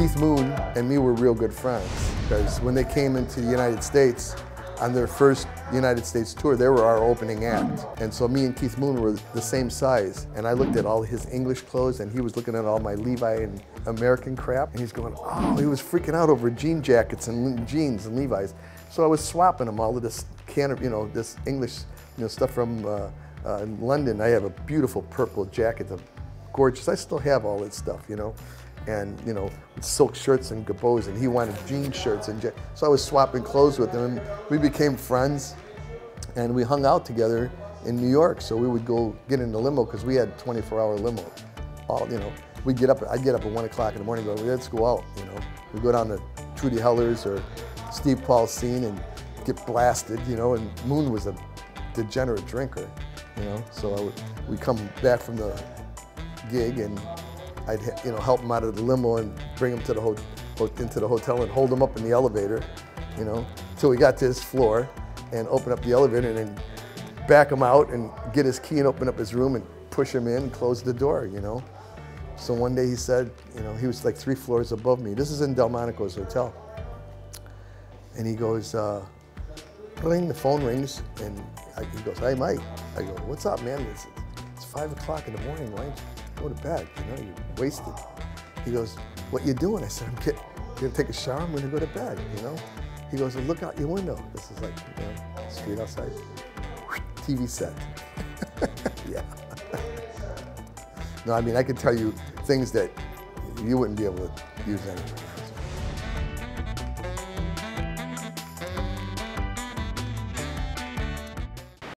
Keith Moon and me were real good friends because when they came into the United States on their first United States tour, they were our opening act. And so me and Keith Moon were the same size. And I looked at all his English clothes and he was looking at all my Levi and American crap. And he's going, oh, he was freaking out over jean jackets and jeans and Levi's. So I was swapping them all of this can of, this English, stuff from London. I have a beautiful purple jacket, gorgeous. I still have all that stuff, and silk shirts and gabots, and he wanted jean shirts and so I was swapping clothes with him. And we became friends, and we hung out together in New York. So we would go get in the limo because we had 24-hour limo. We'd get up. I'd get up at 1 o'clock in the morning. And go, let's go out. We go down to Trudy Heller's or Steve Paul's scene and get blasted. And Moon was a degenerate drinker. So we'd come back from the gig and I'd help him out of the limo and bring him to into the hotel and hold him up in the elevator, till we got to his floor and open up the elevator and then back him out and get his key and open up his room and push him in and close the door, So one day he said, he was like 3 floors above me. This is in Delmonico's hotel. And he goes, ring, the phone rings, and he goes, hey, Mike. I go, what's up, man? It's 5 o'clock in the morning, why don't you go to bed? You're wasted. He goes, what you doing? I said, I'm gonna take a shower, I'm gonna go to bed, He goes, well, look out your window. This is like, street outside. TV set. Yeah. No, I mean, I could tell you things that you wouldn't be able to use anyway.